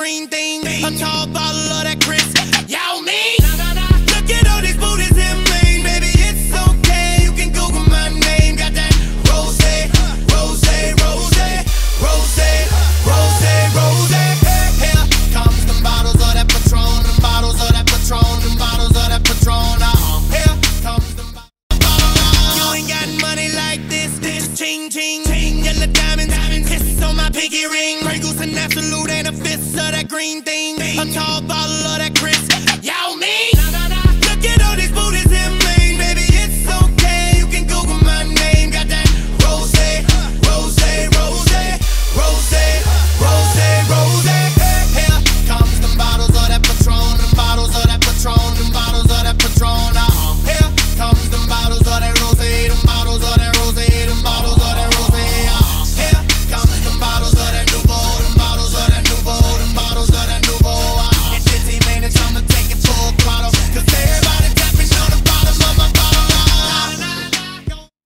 green thing. A tall bottle of that Chris. Y'all mean? Look at all these booties in Maine, baby, it's okay. You can Google my name. Got that rose, rose, rose, rose, rose, rose. Here comes them bottles of that Patron, them bottles of that Patron, them bottles of that Patron. Here comes them bottles. You ain't got money like this. Ching, ching, ching, yellow diamonds, kiss on my pinky ring. Grey Goose and Absolute and a fist of that green thing. A tall bottle of that